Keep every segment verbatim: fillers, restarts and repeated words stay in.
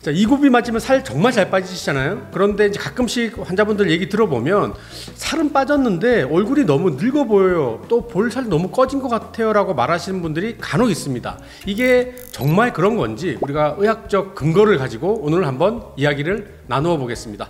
자, 위고비 맞으면 살 정말 잘 빠지시잖아요. 그런데 이제 가끔씩 환자분들 얘기 들어보면 살은 빠졌는데 얼굴이 너무 늙어 보여요. 또 볼살 너무 꺼진 것 같아요 라고 말하시는 분들이 간혹 있습니다. 이게 정말 그런 건지 우리가 의학적 근거를 가지고 오늘 한번 이야기를 나누어 보겠습니다.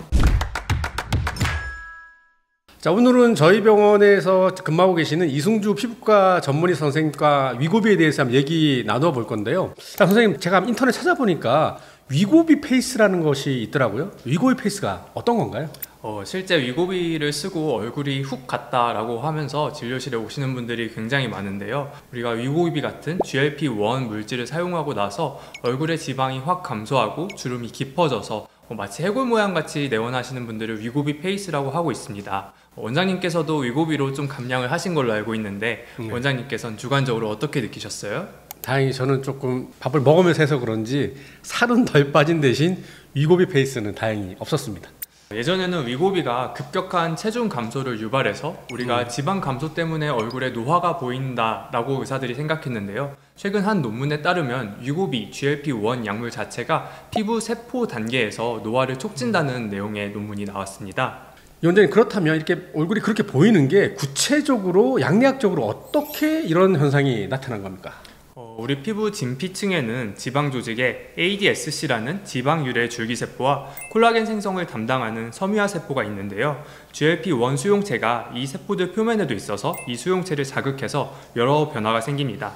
자, 오늘은 저희 병원에서 근무하고 계시는 이승주 피부과 전문의 선생님과 위고비에 대해서 한번 얘기 나누어 볼 건데요. 자, 선생님, 제가 인터넷 찾아보니까 위고비 페이스라는 것이 있더라고요. 위고비 페이스가 어떤 건가요? 어, 실제 위고비를 쓰고 얼굴이 훅 갔다라고 하면서 진료실에 오시는 분들이 굉장히 많은데요. 우리가 위고비 같은 지 엘 피 원 물질을 사용하고 나서 얼굴의 지방이 확 감소하고 주름이 깊어져서 어, 마치 해골 모양 같이 내원하시는 분들을 위고비 페이스라고 하고 있습니다. 원장님께서도 위고비로 좀 감량을 하신 걸로 알고 있는데 네. 원장님께서는 주관적으로 어떻게 느끼셨어요? 다행히 저는 조금 밥을 먹으면서 해서 그런지 살은 덜 빠진 대신 위고비 페이스는 다행히 없었습니다. 예전에는 위고비가 급격한 체중 감소를 유발해서 우리가 음. 지방 감소 때문에 얼굴에 노화가 보인다라고 의사들이 생각했는데요. 최근 한 논문에 따르면 위고비 지 엘 피 원 약물 자체가 피부 세포 단계에서 노화를 촉진다는 내용의 논문이 나왔습니다. 이 원장님, 그렇다면 이렇게 얼굴이 그렇게 보이는 게 구체적으로 양리학적으로 어떻게 이런 현상이 나타난 겁니까? 어, 우리 피부 진피층에는 지방 조직에 에이 디 에스 씨라는 지방 유래 줄기세포와 콜라겐 생성을 담당하는 섬유화세포가 있는데요. 지 엘 피 원 수용체가 이 세포들 표면에도 있어서 이 수용체를 자극해서 여러 변화가 생깁니다.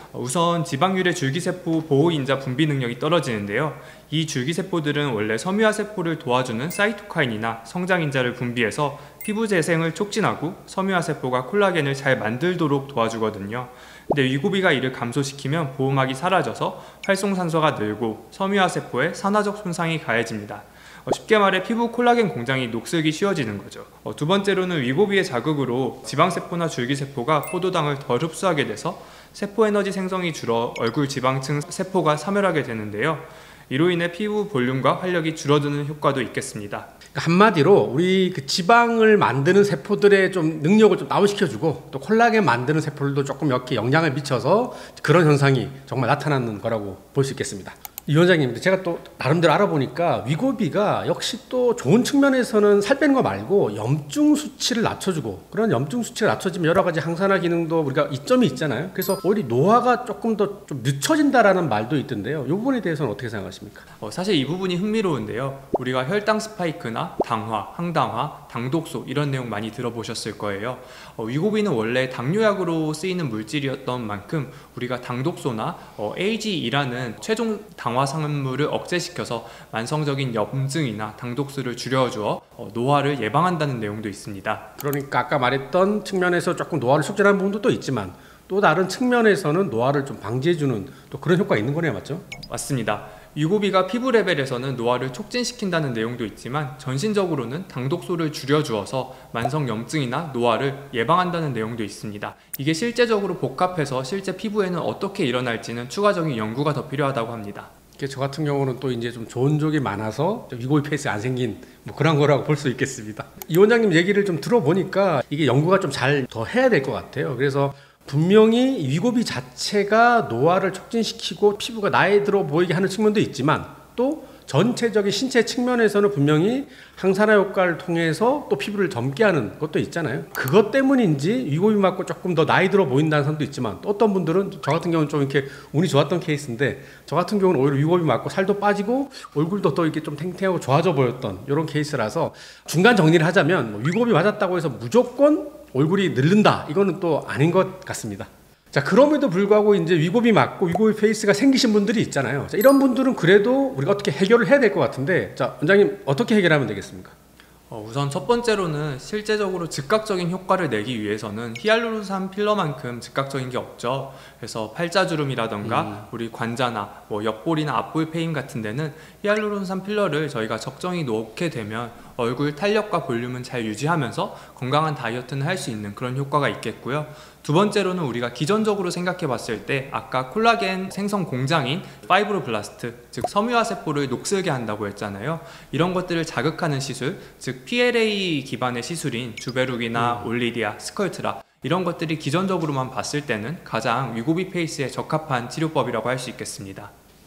우선 지방유래 줄기세포 보호인자 분비 능력이 떨어지는데요. 이 줄기세포들은 원래 섬유화세포를 도와주는 사이토카인이나 성장인자를 분비해서 피부 재생을 촉진하고 섬유화세포가 콜라겐을 잘 만들도록 도와주거든요. 근데 위고비가 이를 감소시키면 보호막이 사라져서 활성산소가 늘고 섬유화세포에 산화적 손상이 가해집니다. 어, 쉽게 말해 피부 콜라겐 공장이 녹슬기 쉬워지는 거죠. 어, 두 번째로는 위고비의 자극으로 지방세포나 줄기세포가 포도당을 덜 흡수하게 돼서 세포 에너지 생성이 줄어 얼굴 지방층 세포가 사멸하게 되는데요. 이로 인해 피부 볼륨과 활력이 줄어드는 효과도 있겠습니다. 한마디로 우리 그 지방을 만드는 세포들의 좀 능력을 좀 다운시켜주고 또 콜라겐 만드는 세포들도 조금 이렇게 영향을 미쳐서 그런 현상이 정말 나타나는 거라고 볼 수 있겠습니다. 이 원장님, 제가 또 나름대로 알아보니까 위고비가 역시 또 좋은 측면에서는 살 빼는 거 말고 염증 수치를 낮춰주고, 그런 염증 수치를 낮춰지면 여러 가지 항산화 기능도 우리가 이점이 있잖아요. 그래서 오히려 노화가 조금 더 좀 늦춰진다라는 말도 있던데요. 이 부분에 대해서는 어떻게 생각하십니까? 어, 사실 이 부분이 흥미로운데요. 우리가 혈당 스파이크나 당화, 항당화, 당독소 이런 내용 많이 들어보셨을 거예요. 어, 위고비는 원래 당뇨약으로 쓰이는 물질이었던 만큼 우리가 당독소나 어, 에이 지 이라는 최종 당화 성분물을 억제시켜서 만성적인 염증이나 당독수를 줄여주어 어, 노화를 예방한다는 내용도 있습니다. 그러니까 아까 말했던 측면에서 조금 노화를 촉진하는 부분도 또 있지만 또 다른 측면에서는 노화를 좀 방지해주는 또 그런 효과가 있는 거네요, 맞죠? 맞습니다. 위고비가 피부 레벨에서는 노화를 촉진시킨다는 내용도 있지만 전신적으로는 당독소를 줄여주어서 만성 염증이나 노화를 예방한다는 내용도 있습니다. 이게 실제적으로 복합해서 실제 피부에는 어떻게 일어날지는 추가적인 연구가 더 필요하다고 합니다. 저 같은 경우는 또 이제 좀 좋은 쪽이 많아서 위고비 페이스 안 생긴 뭐 그런 거라고 볼 수 있겠습니다. 이 원장님 얘기를 좀 들어보니까 이게 연구가 좀 잘 더 해야 될 것 같아요. 그래서 분명히 위고비 자체가 노화를 촉진시키고 피부가 나이 들어 보이게 하는 측면도 있지만 또 전체적인 신체 측면에서는 분명히 항산화 효과를 통해서 또 피부를 젊게 하는 것도 있잖아요. 그것 때문인지 위고비 맞고 조금 더 나이 들어 보인다는 사람도 있지만 또 어떤 분들은, 저 같은 경우는 좀 이렇게 운이 좋았던 케이스인데, 저 같은 경우는 오히려 위고비 맞고 살도 빠지고 얼굴도 또 이렇게 좀 탱탱하고 좋아져 보였던 이런 케이스라서 중간 정리를 하자면 뭐 위고비 맞았다고 해서 무조건 얼굴이 늙는다, 이거는 또 아닌 것 같습니다. 자, 그럼에도 불구하고 이제 위고비 맞고 위고비 페이스가 생기신 분들이 있잖아요. 자, 이런 분들은 그래도 우리가 어떻게 해결을 해야 될 것 같은데, 자, 원장님 어떻게 해결하면 되겠습니까? 어, 우선 첫 번째로는 실제적으로 즉각적인 효과를 내기 위해서는 히알루론산 필러만큼 즉각적인 게 없죠. 그래서 팔자주름이라던가 음. 우리 관자나 뭐 옆볼이나 앞볼 페임 같은 데는 히알루론산 필러를 저희가 적정히 놓게 되면 얼굴 탄력과 볼륨은 잘 유지하면서 건강한 다이어트는 할 수 있는 그런 효과가 있겠고요. 두 번째로는 우리가 기존적으로 생각해 봤을 때 아까 콜라겐 생성 공장인 파이브로블라스트, 즉 섬유화세포를 녹슬게 한다고 했잖아요. 이런 것들을 자극하는 시술, 즉 피 엘 에이 기반의 시술인 주베룩이나 음. 올리디아, 스컬트라, 이런 것들이 기존적으로만 봤을 때는 가장 위고비 페이스에 적합한 치료법이라고 할 수 있겠습니다.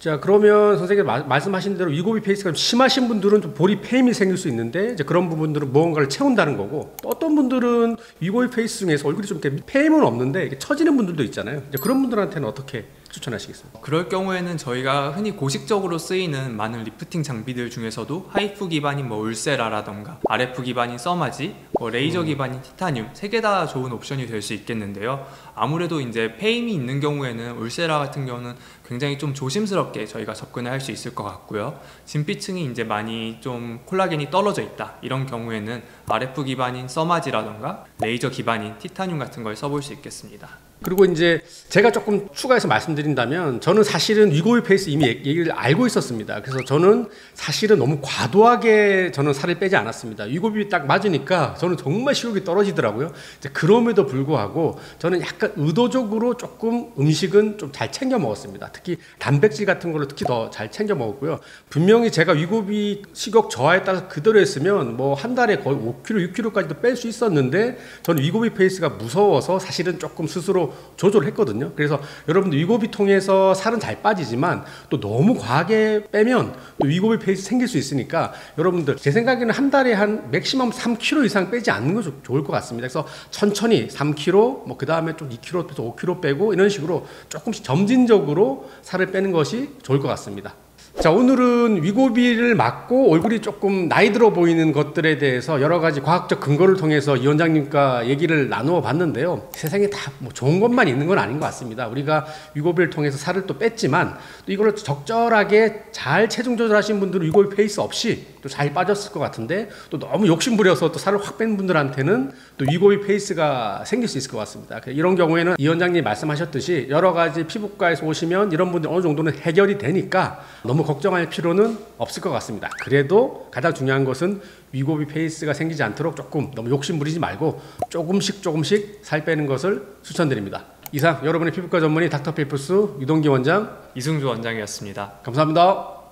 자, 그러면 선생님 마, 말씀하신 대로 위고비 페이스가 좀 심하신 분들은 좀 볼이 페임이 생길 수 있는데 이제 그런 부분들은 무언가를 채운다는 거고, 또 어떤 분들은 위고비 페이스 중에서 얼굴이 좀 이렇게 페임은 없는데 이렇게 처지는 분들도 있잖아요. 이제 그런 분들한테는 어떻게 추천하시겠습니까? 그럴 경우에는 저희가 흔히 고식적으로 쓰이는 많은 리프팅 장비들 중에서도 하이프 기반인 뭐 울세라라던가 알에프 기반인 써마지, 뭐 레이저 기반인 티타늄 세 개 다 좋은 옵션이 될 수 있겠는데요. 아무래도 이제 페임이 있는 경우에는 울세라 같은 경우는 굉장히 좀 조심스럽게 저희가 접근을 할 수 있을 것 같고요. 진피층이 이제 많이 좀 콜라겐이 떨어져 있다 이런 경우에는 알에프 기반인 써마지라던가 레이저 기반인 티타늄 같은 걸 써볼 수 있겠습니다. 그리고 이제 제가 조금 추가해서 말씀드린다면, 저는 사실은 위고비 페이스 이미 얘기를 알고 있었습니다. 그래서 저는 사실은 너무 과도하게 저는 살을 빼지 않았습니다. 위고비 딱 맞으니까 저는 정말 식욕이 떨어지더라고요. 이제 그럼에도 불구하고 저는 약간 의도적으로 조금 음식은 좀 잘 챙겨 먹었습니다. 특히 단백질 같은 걸로 특히 더 잘 챙겨 먹었고요. 분명히 제가 위고비 식욕 저하에 따라서 그대로 했으면 뭐 한 달에 거의 오 킬로그램, 육 킬로그램까지도 뺄 수 있었는데, 저는 위고비 페이스가 무서워서 사실은 조금 스스로 조절을 했거든요. 그래서 여러분들 위고비 통해서 살은 잘 빠지지만 또 너무 과하게 빼면 또 위고비 페이스 생길 수 있으니까, 여러분들 제 생각에는 한 달에 한 맥시멈 삼 킬로그램 이상 빼지 않는 거 좋을 것 같습니다. 그래서 천천히 삼 킬로그램, 뭐 그 다음에 좀 이 킬로그램에서 오 킬로그램 빼고 이런 식으로 조금씩 점진적으로 살을 빼는 것이 좋을 것 같습니다. 자, 오늘은 위고비를 맞고 얼굴이 조금 나이 들어 보이는 것들에 대해서 여러 가지 과학적 근거를 통해서 이 원장님과 얘기를 나누어 봤는데요. 세상에 다 뭐 좋은 것만 있는 건 아닌 것 같습니다. 우리가 위고비를 통해서 살을 또 뺐지만, 또 이걸 적절하게 잘 체중 조절하신 분들은 위고비 페이스 없이 또 잘 빠졌을 것 같은데, 또 너무 욕심부려서 또 살을 확 뺀 분들한테는 또 위고비 페이스가 생길 수 있을 것 같습니다. 이런 경우에는 이 원장님이 말씀하셨듯이 여러 가지 피부과에서 오시면 이런 분들 어느 정도는 해결이 되니까 너무 걱정할 필요는 없을 것 같습니다. 그래도 가장 중요한 것은 위고비 페이스가 생기지 않도록 조금 너무 욕심 부리지 말고 조금씩 조금씩 살 빼는 것을 추천드립니다. 이상 여러분의 피부과 전문의 닥터필프스 유동기 원장, 이승주 원장이었습니다. 감사합니다.